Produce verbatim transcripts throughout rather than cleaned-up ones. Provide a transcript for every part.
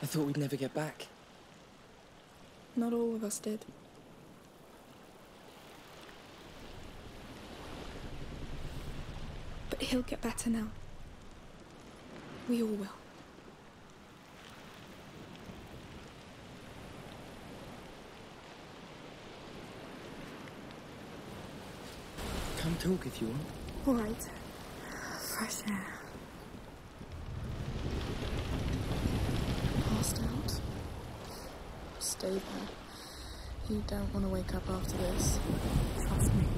I thought we'd never get back. Not all of us did. But he'll get better now. We all will. Come talk if you want. All right. Fresh air. Passed out. Stay there. You don't want to wake up after this. Trust me.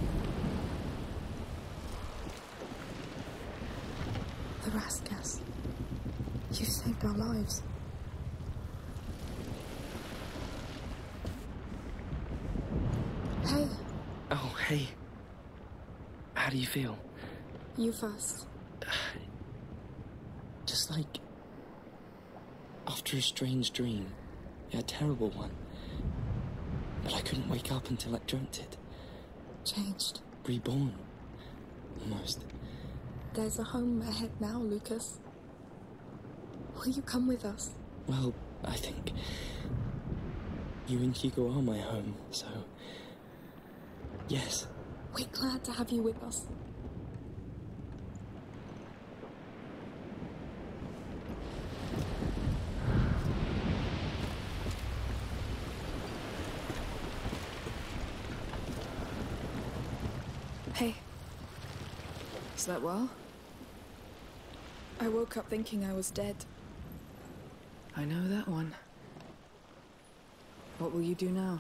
The Raskas. You saved our lives. Hey. Oh, hey. How do you feel? You first. Just like... after a strange dream. A terrible one. But I couldn't wake up until I dreamt it. Changed. Reborn. Almost. There's a home ahead now, Lucas. Will you come with us? Well, I think... you and Hugo are my home, so... yes. We're glad to have you with us. Hey. Is that well? I woke up thinking I was dead. I know that one. What will you do now?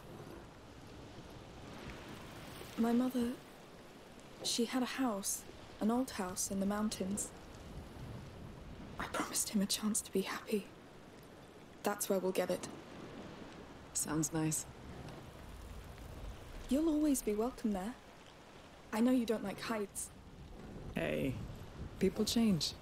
My mother... she had a house. An old house in the mountains. I promised him a chance to be happy. That's where we'll get it. Sounds nice. You'll always be welcome there. I know you don't like heights. Hey, people change.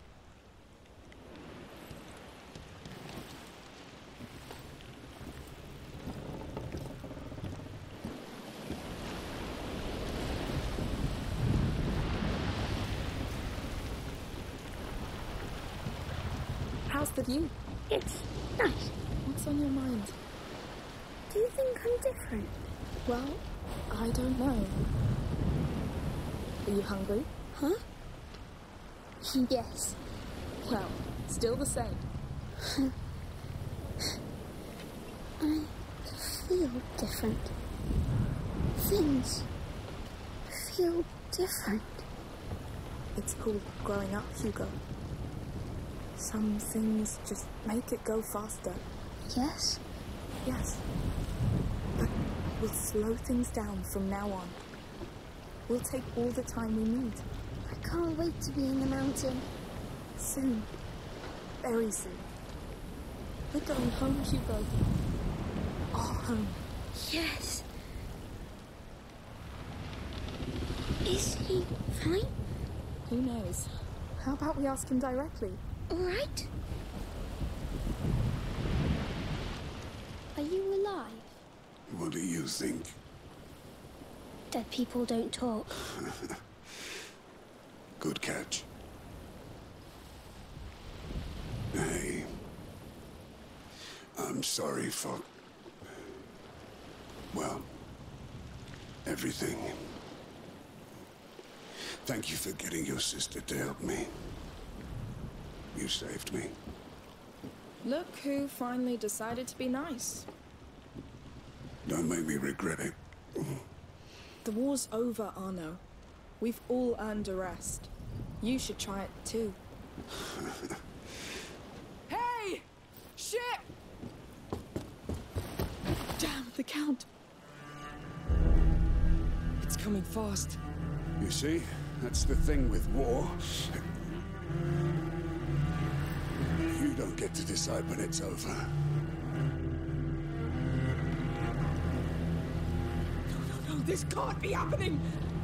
How's the view? It's nice. What's on your mind? Do you think I'm different? Well, I don't know. Are you hungry? Huh? Yes. Well, still the same. I feel different. Things feel different. It's called growing up, Hugo. Some things just make it go faster. Yes? Yes. But we'll slow things down from now on. We'll take all the time we need. I can't wait to be in the mountain. Soon. Very soon. We're going home, Hugo. Our home. Yes. Is he fine? Who knows? How about we ask him directly? All right. Are you alive? What do you think? Dead people don't talk. Good catch. Hey. I'm sorry for... well, everything. Thank you for getting your sister to help me. You saved me. Look who finally decided to be nice. Don't make me regret it. The war's over, Arno. We've all earned a rest. You should try it too. Hey! Shit! Damn, the Count. It's coming fast. You see? That's the thing with war. You don't get to decide when it's over. No, no, no, this can't be happening!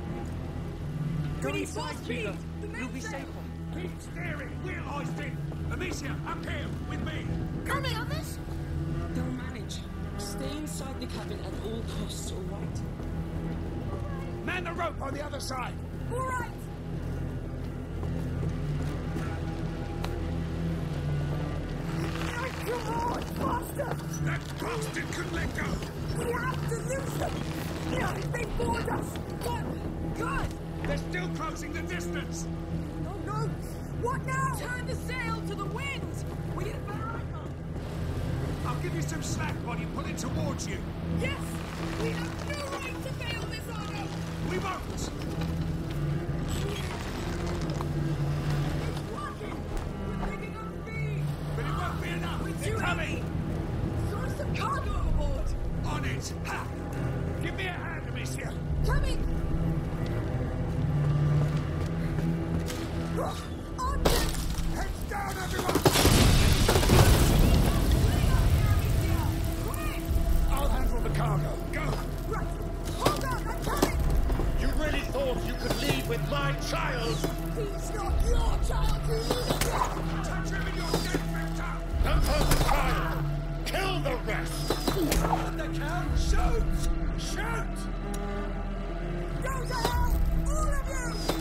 We need more speed! You'll be safe. Keep steering! Wheel hoisting! Amicia, up here, with me! Come the others? They'll manage. Stay inside the cabin at all costs, all right? Man the rope on the other side! All right. Come on! bastard! That bastard could let go! We have to lose them! No, they board us! Good! Good! They're still closing the distance! Oh no! What now? Turn the sail to the wind! We need a better angle! I'll give you some slack while you pull it towards you. Yes! We have no right to fail this honor! We won't! It's working! We're picking up speed! But it won't be enough! We're They're too coming! heavy! Throw some cargo overboard! On it! Ha! Give me a hand, Amicia! Coming! On deck! Heads down, everyone! I'll handle the cargo. Go! Right! Hold on! I'm coming! You really thought you could leave with my child? He's not your child! You need it! Touch him in your death, Victor! Don't hurt the child! Kill the rest! The count! Shoot! Shoot! Go to hell! All of you!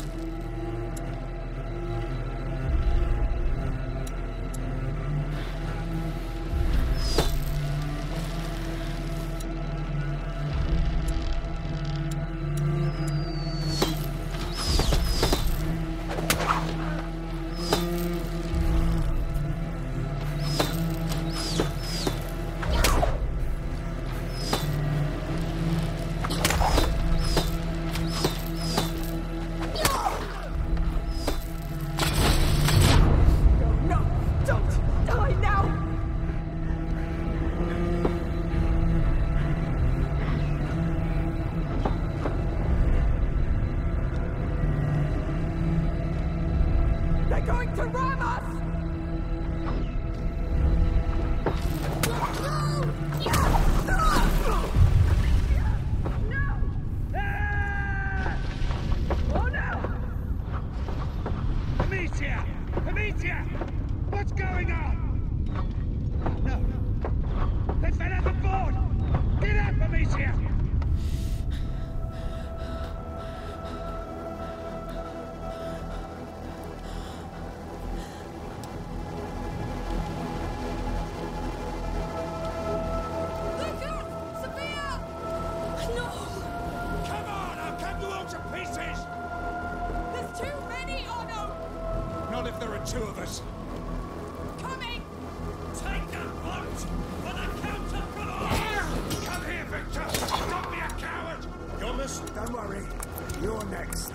Two of us. Coming! Take that boat for the counter. Come here, Victor. Don't be a coward. You're missing. Don't worry. You're next.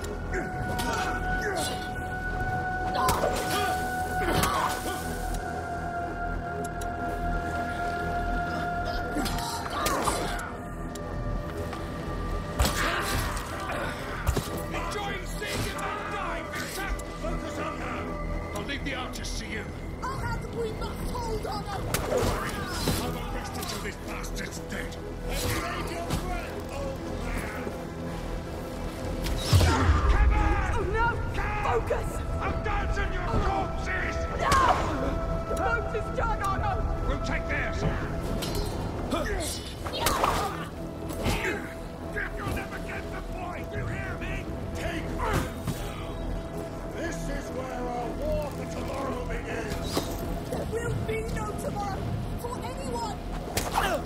Enjoying seeing you not die, Victor. Focus on her. I'll leave the archers to you. I'll have the we must hold on her. Don't worry. I won't rest until this bastard's dead. Save your breath, old man. Come on! Oh no! Come! Focus! I'm dancing your corpses! No! The boat is done, Otto! We'll take theirs. You'll never get the point, you hear me? Take her! This is where our war for tomorrow begins. There will be no tomorrow for anyone! No!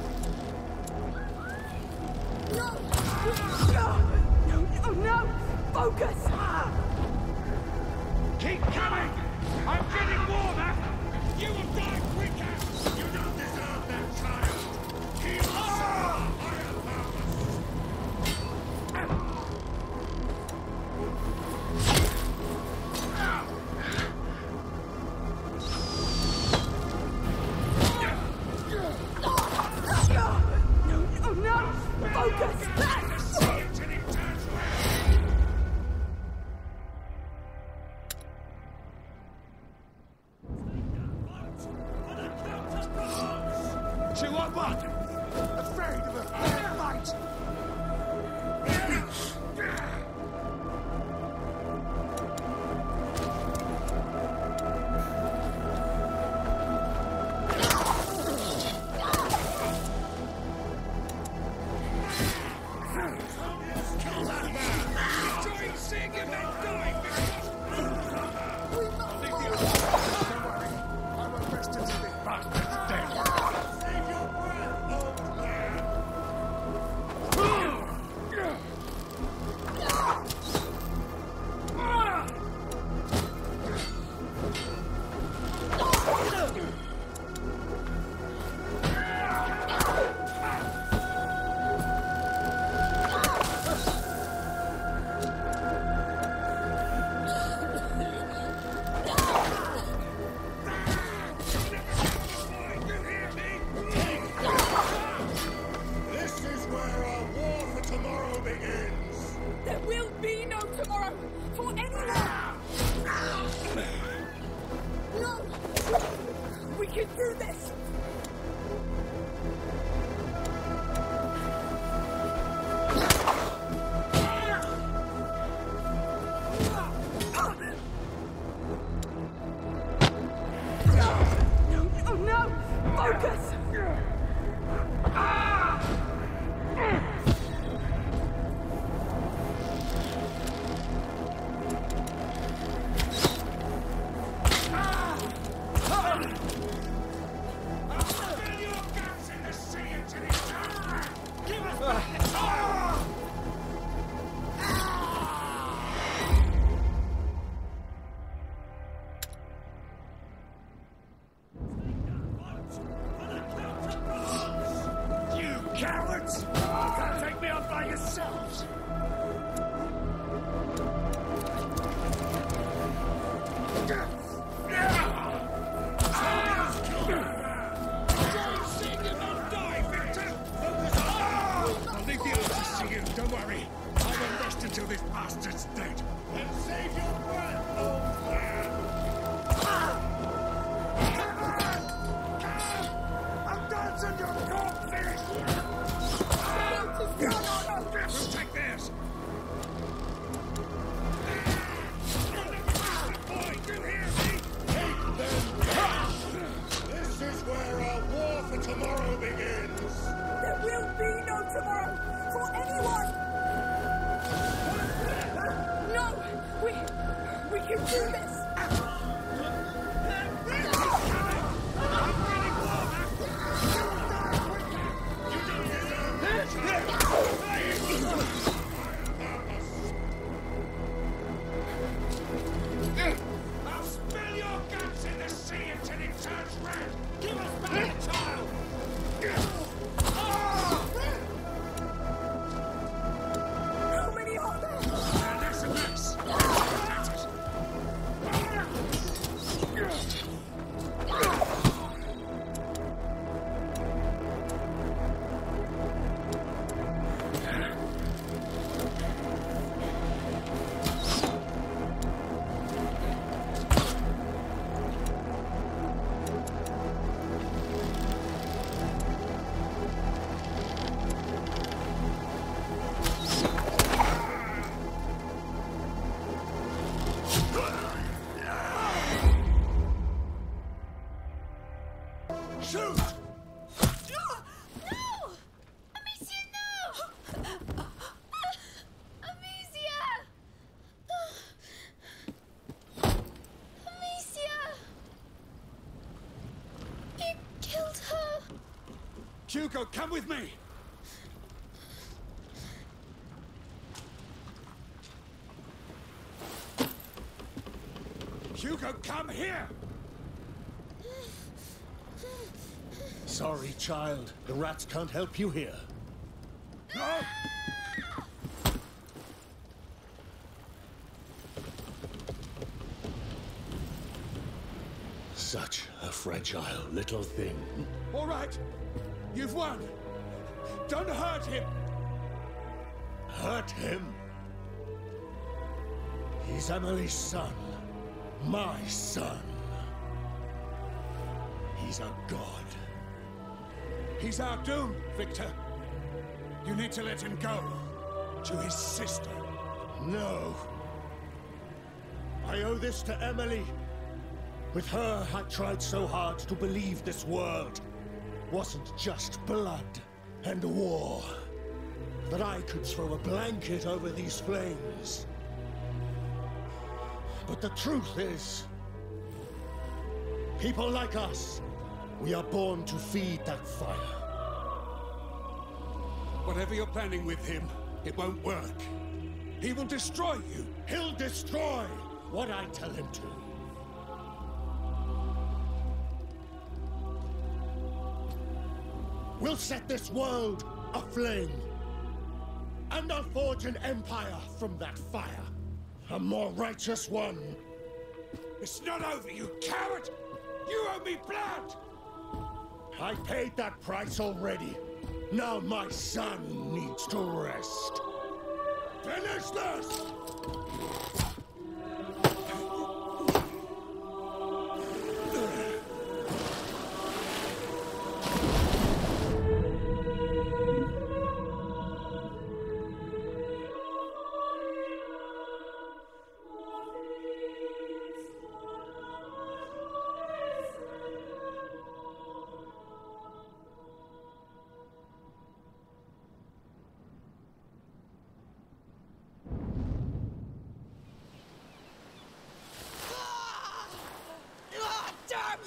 No! No! Oh no! Focus! Keep coming! I'm getting warmer! You will die quicker! You don't deserve that, child! He will serve higher powers! No! Oh no! Focus! See it till it turns red! To what one? Afraid of a fair fight? Kill that man! Enjoying seeing you not die, Victor! Don't worry, I won't rest until this bastard's dead. can do this! Oh no! Focus! Cowards! You can't take me on by yourselves! I'll leave the others to you, don't worry. I won't rest until this bastard's dead. And save your breath, old man! I'm dancing your corpses! We'll take theirs! Boy, you hear me? Take them! This is where our war for tomorrow begins! There will be no tomorrow for anyone! No! We... we can do this! I'll spill your guts in the sea until it turns red! Give us back the child! How many are there? Uh, Less and less! Shoot! No! Amicia, no! Amicia! Amicia! You killed her! Hugo, come with me! Hugo, come here! Sorry, child. The rats can't help you here. No! Such a fragile little thing. All right! You've won! Don't hurt him! Hurt him? He's Emily's son. My son. He's a god. He's our doom, Victor. You need to let him go. To his sister. No. I owe this to Emily. With her, I tried so hard to believe this world wasn't just blood and war. That I could throw a blanket over these flames. But the truth is, people like us, we are born to feed that fire. Whatever you're planning with him, it won't work. He will destroy you. He'll destroy what I tell him to. We'll set this world aflame. And I'll forge an empire from that fire. A more righteous one. It's not over, you coward! You owe me blood! I paid that price already. Now my son needs to rest. Finish this!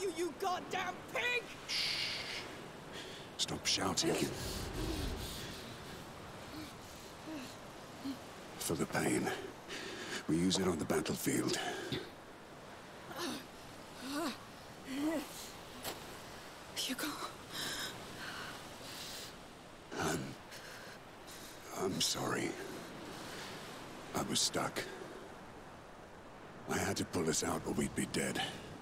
you, you goddamn pig! Stop shouting. For the pain. We use it on the battlefield. Hugo. I'm... I'm sorry. I was stuck. I had to pull us out or we'd be dead.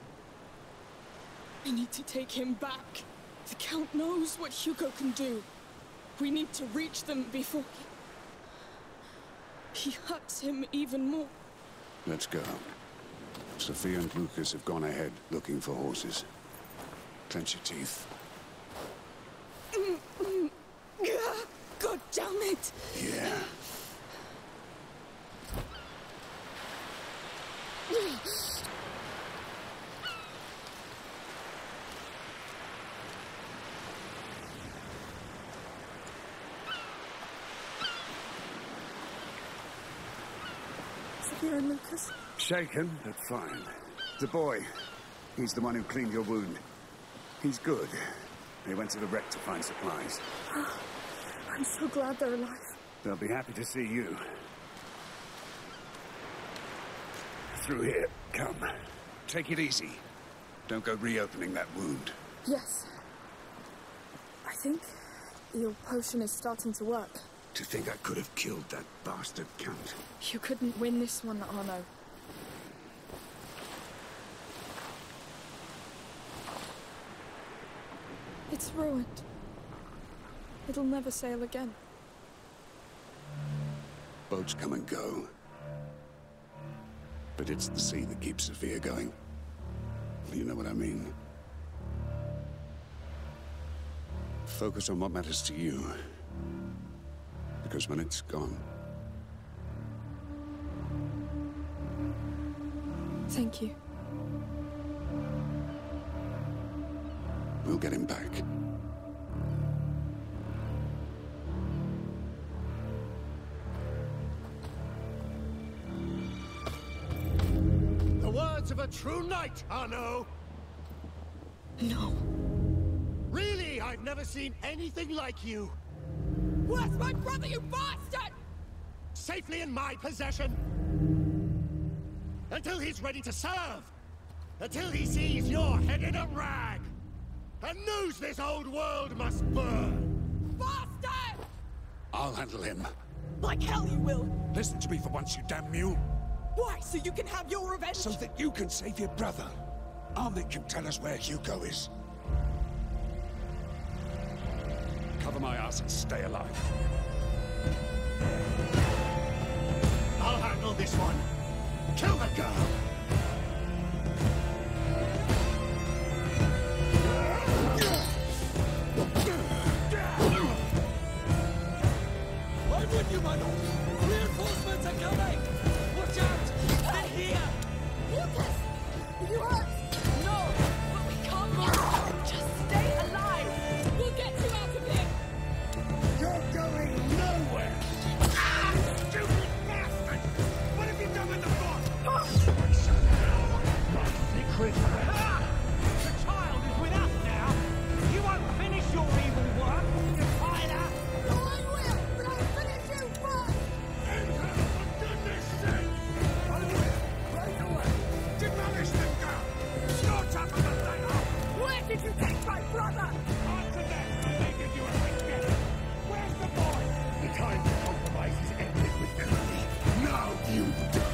We need to take him back. The Count knows what Hugo can do. We need to reach them before he... he hurts him even more. Let's go. Sophia and Lucas have gone ahead looking for horses. Clench your teeth. God damn it! Yeah. Sophia and Lucas? Shaken, but fine. The boy. He's the one who cleaned your wound. He's good. They went to the wreck to find supplies. I'm so glad they're alive. They'll be happy to see you. Through here. Come. Take it easy. Don't go reopening that wound. Yes. I think your potion is starting to work. To think I could have killed that bastard Count. You couldn't win this one, Arno. It's ruined. It'll never sail again. Boats come and go. But it's the sea that keeps Sophia going. You know what I mean? Focus on what matters to you. Because when it's gone... Thank you. We'll get him back. The words of a true knight, Arno! No. Really, I've never seen anything like you. Where's my brother, you bastard? Safely in my possession. Until he's ready to serve. Until he sees your head in a rag. And knows this old world must burn. Bastard! I'll handle him. Like hell you will. Listen to me for once, you damn mule. Why? So you can have your revenge? So that you can save your brother. I'll make you tell us where Hugo is. Cover my ass and stay alive. I'll handle this one. Kill the girl. I'm with you, my lord. Reinforcements are coming. Watch out. They're here. Lucas, you hurt? No, but we can't move. Just stay alive. We'll get you out of here. You're going nowhere. Ah! Stupid bastard! What have you done with the boss? Secret. Ah! The child is with us now. You won't finish your evil work, you fighter! Oh, I will, but I'll finish you first. Enter, for goodness sake! I will, right away! Demolish them, girl! Scorch up on the later! Where did you take my brother? Answer them, and they give you a quick gift! Where's the boy? The time for compromise is ended with Emily. Now you die.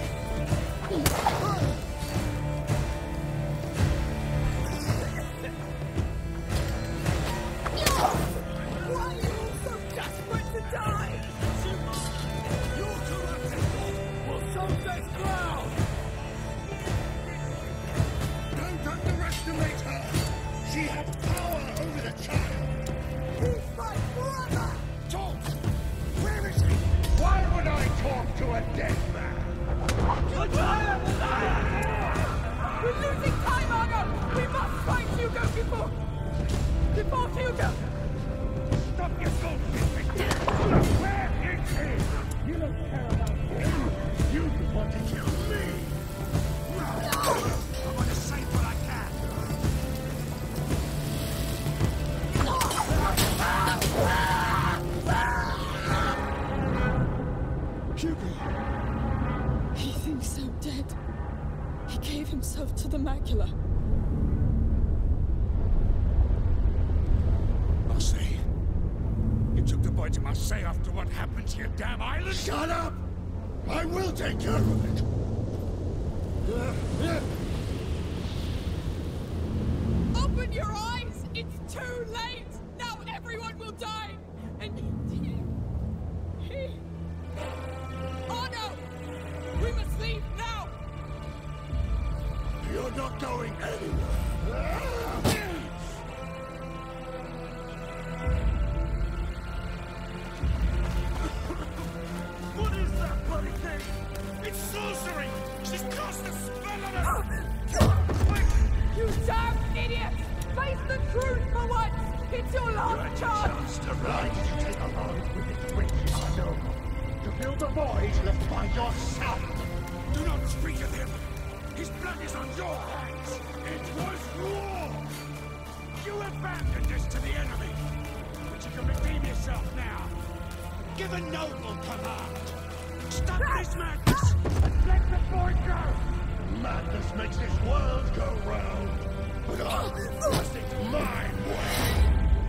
Why are you all so desperate to die? You're corrupted! We'll soak this ground! Don't underestimate her. She has power over the child. He's my brother! Talk. Where is he? Why would I talk to a dead man? We're losing time, Arno! We must find Hugo before... before Hugo! Stop your bullshit! Where is he? You don't care about him! You just want to kill me! I'm gonna say what I can! the macula. Marseille. You took the boy to Marseille after what happened to your damn island? Shut up! I will take care of it! Open your eyes! It's too late! Now everyone will die! And he... he... Oh no! We must leave now! You're not going anywhere! What is that bloody thing? It's sorcery! She's cast a spell on us! Quick! You damn idiot! Face the truth for once! It's your last chance! To ride to take along with the witch I know. To fill the void left by your son. Do not speak of him! His blood is on your hands! It was war! You abandoned this to the enemy! But you can redeem yourself now! Give a noble command! Stop this madness and let the boy go! Madness makes this world go round. But I will force it my way.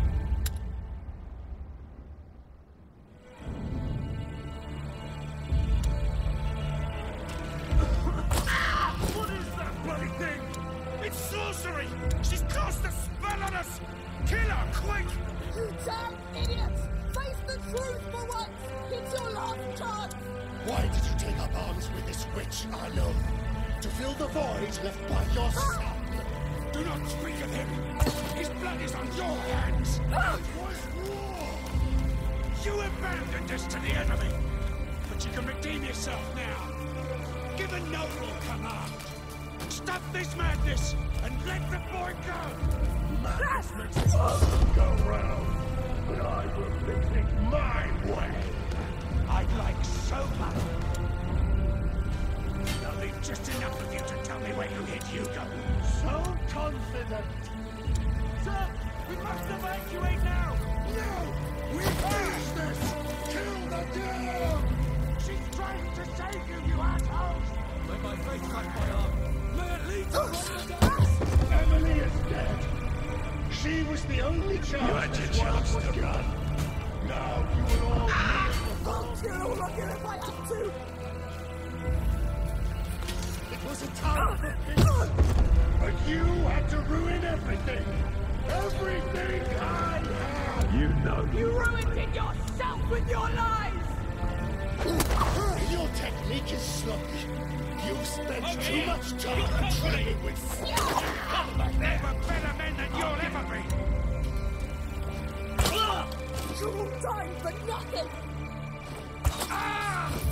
What is that bloody thing? It's sorcery! She's cast a spell on us! Kill her, quick! You damn idiots! Face the truth for once! It's your last chance! Why did you take up arms with this witch I know? To fill the void left by your son. Do not speak of him! His blood is on your hands! It was war! You abandoned this to the enemy! But you can redeem yourself now! Give a noble command! Stop this madness and let the boy go! Madness makes this world go round. But I will fix it my way. I'd like so much. There'll be just enough of you to tell me where you hid Hugo. So confident. Sir, we must evacuate now! No! We finish this! Kill the girl! She's trying to save you, you assholes! May my faith cut my arm. May it lead to paradise! Emily is dead. She was the only chance You had your this world chance was to given. run. Now you will all kneel before. I'll kill all of you if I have to! It was a time for peace. But you had to ruin everything. Everything I had. You know You ruined it yourself with your lies! Your technique is sloppy. You've spent Over too here. much time training with There were better men than you'll ever be! You will die for nothing! Ah!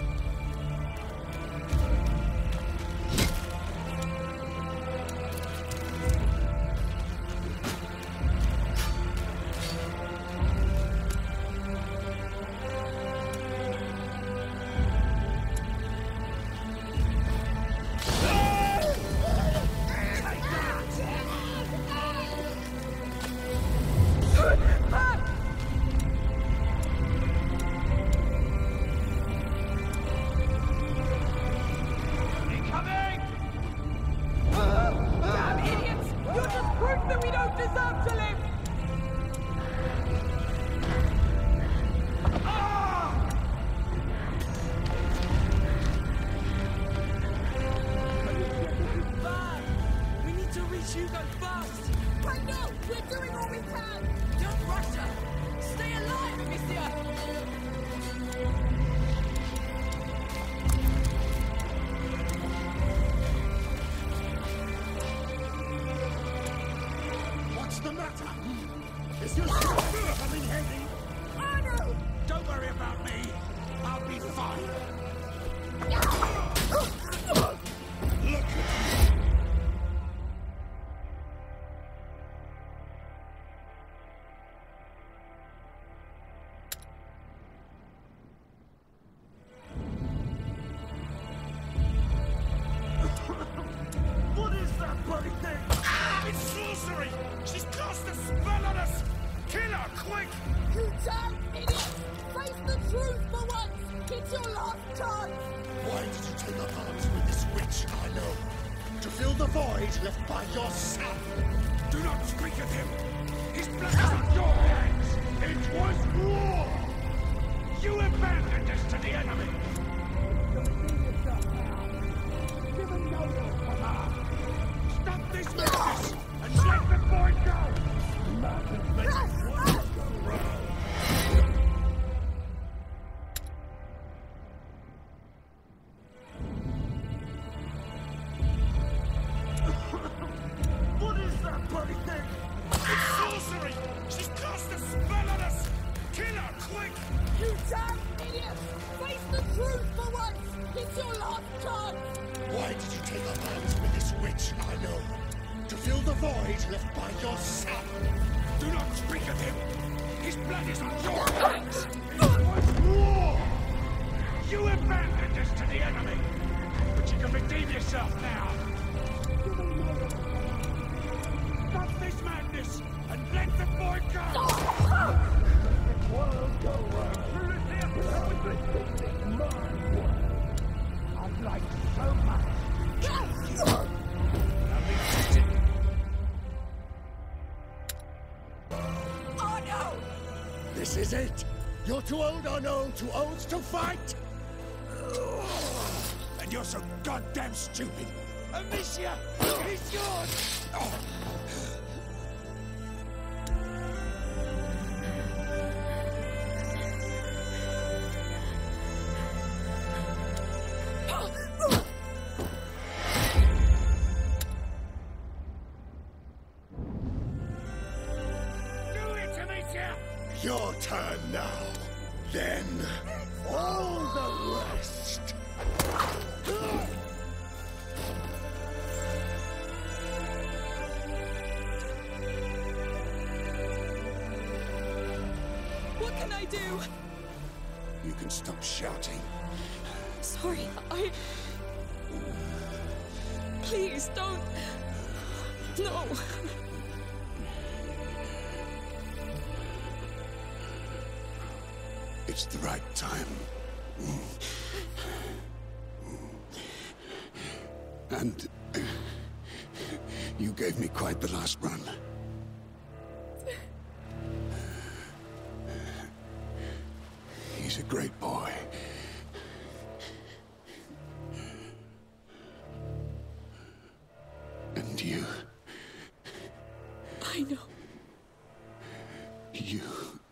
Don't worry about me. I'll be fine. Look at me. What is that bloody thing? It's sorcery! She's cast a spell on us! Kill her, quick! You damn idiot! Face the truth for once! It's your last chance! Why did you take up arms with this witch I know? To fill the void left by your son. Do not speak of him! His blood is on your hands! It was war! You abandoned us to the enemy! Give him no more command! Stop this madness and let the boy go! Madness makes one go wrong! What is that bloody thing? It's sorcery! She's cast a spell on us! Kill her, quick! You damn idiot! Face the truth for once! It's your last chance! Why did you take up arms with this witch, I know? To fill the void left by your son. Do not speak of him! His blood is on your hands! It was war! You abandoned us to the enemy! But you can redeem yourself now! Stop this madness and let the boy go! It will go wrong! I'd like so much to kill you! I'll be cheated! Oh no! This is it! You're too old, or no, too old to fight! And you're so goddamn stupid! Amicia! He's yours! Oh. Do it, Amicia! Your turn now. Then, all the rest. What can I do? You can stop shouting. Sorry, I... Please, don't... No. It's the right time. And you gave me quite the last run. He's a great boy. And you... I know. You...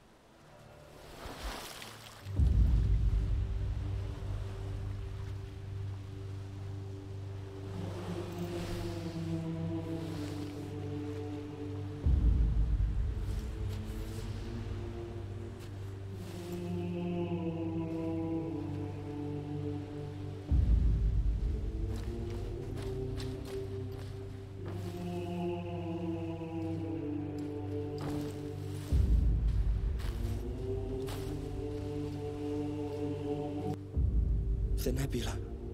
The nebula.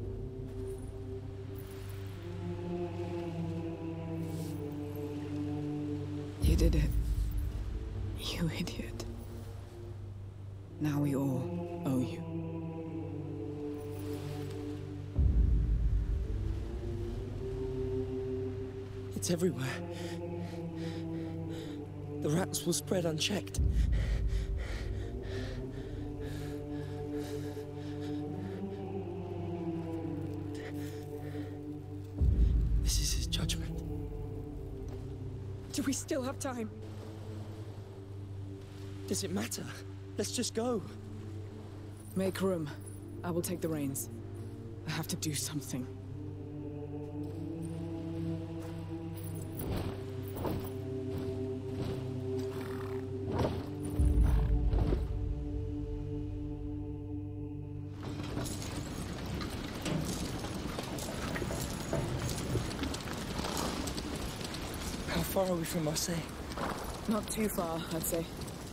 You did it. You idiot. Now we all owe you. It's everywhere. The rats will spread unchecked. This is his judgment. Do we still have time? Does it matter? Let's just go. Make room. I will take the reins. I have to do something. How far are we from Marseille? Not too far, I'd say.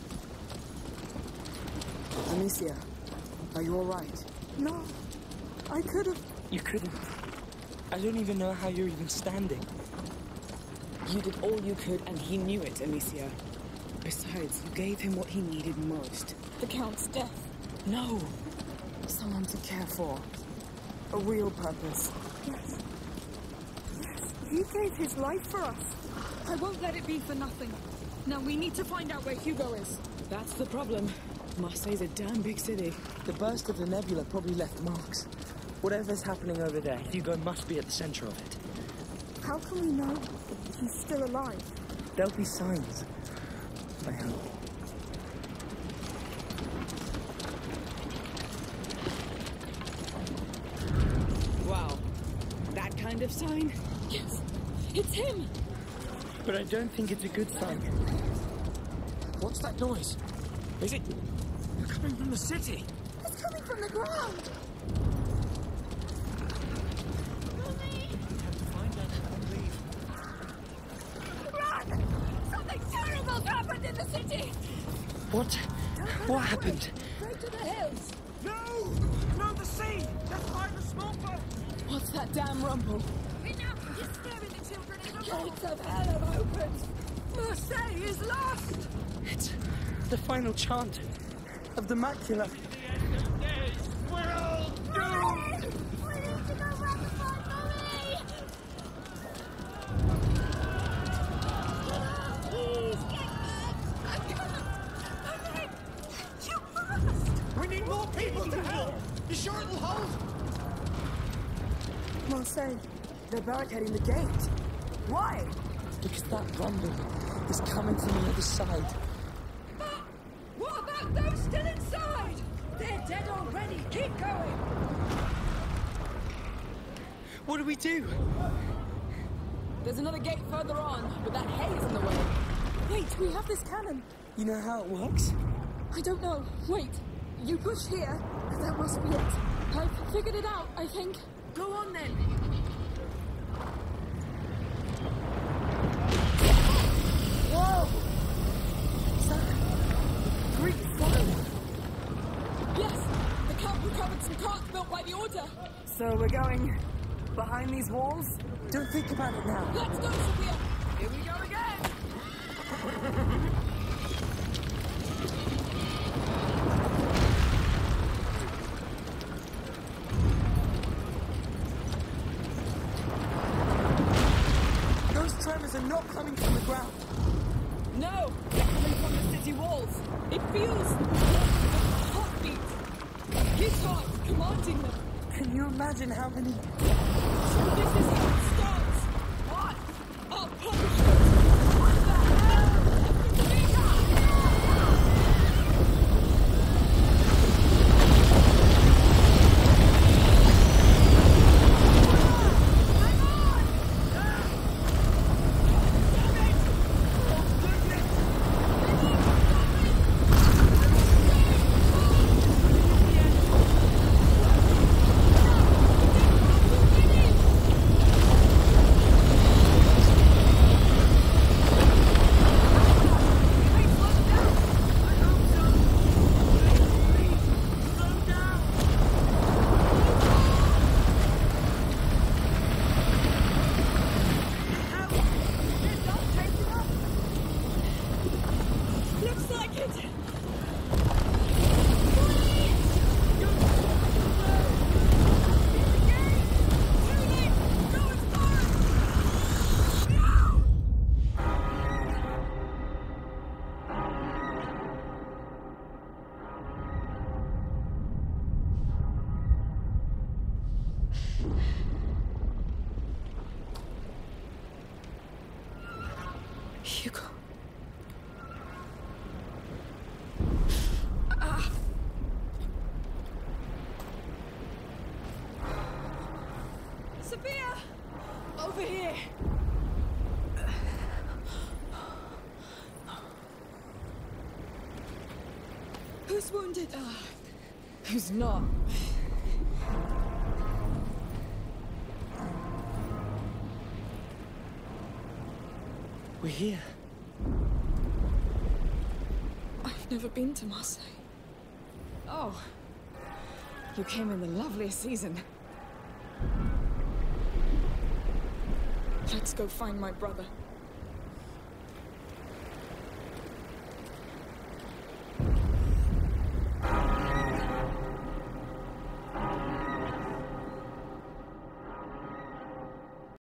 Amicia, are you all right? No. I could have... You couldn't. I don't even know how you're even standing. You did all you could, and he knew it, Amicia. Besides, you gave him what he needed most. The Count's death. No! Someone to care for. A real purpose. Yes. Yes. He gave his life for us. I won't let it be for nothing. Now we need to find out where Hugo is. That's the problem. Marseille's a damn big city. The burst of the nebula probably left marks. Whatever's happening over there, Hugo must be at the center of it. How can we know he's still alive? There'll be signs. I hope. Wow. That kind of sign? Yes, it's him! But I don't think it's a good sign. What's that noise? Is it coming from the city? It's coming from the ground! Run! Something terrible's happened in the city! What? What happened? Straight to the hills! No! No, the sea! That's why the smoke boat! What's that damn rumble? Enough! You're scaring the children in the Gates of hell have opened! Marseille is lost! It's the final chant of the macula. We're all doomed! We need to go back and find Marie! Please, get back! I can't! Marie! You must! We need more people to help! You sure it'll hold? Marseille, They're barricading the gate. Why? Because that rumble is coming from the other side. But what about those still inside? They're dead already. Keep going. What do we do? There's another gate further on, but that haze in the way. wait, we have this cannon. You know how it works? I don't know. Wait, you push here. That must be it. I've figured it out, I think. Go on then. Whoa! Is that Greek fire? Yes, the Count recovered some carts built by the Order. So we're going behind these walls? Don't think about it now. Let's go, Sophia. Here we go again! Those tremors are not coming from the ground. No, they're coming from the city walls. It feels like a heartbeat. His heart commanding them. Can you imagine how many... So this is how it starts. What? Our punishment. What the hell? Hugo. Sophia! Over here! Who's wounded? Uh, who's not? We're here. I've never been to Marseille. Oh. You came in the loveliest season. Let's go find my brother.